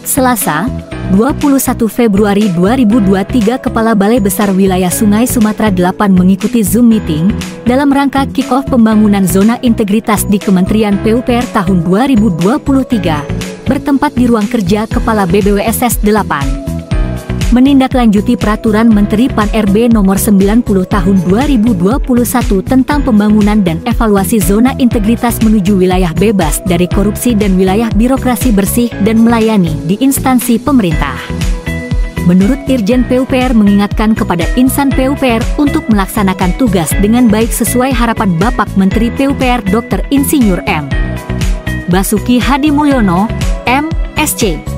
Selasa, 21 Februari 2023 Kepala Balai Besar Wilayah Sungai Sumatera 8 mengikuti Zoom Meeting dalam rangka kick-off pembangunan zona integritas di Kementerian PUPR tahun 2023, bertempat di ruang kerja Kepala BBWSS 8. Menindaklanjuti Peraturan Menteri Pan-RB Nomor 90 Tahun 2021 tentang pembangunan dan evaluasi zona integritas menuju wilayah bebas dari korupsi dan wilayah birokrasi bersih dan melayani di instansi pemerintah. Menurut Irjen PUPR mengingatkan kepada insan PUPR untuk melaksanakan tugas dengan baik sesuai harapan Bapak Menteri PUPR Dr. Insinyur M. Basuki Hadi Mulyono, M.Sc.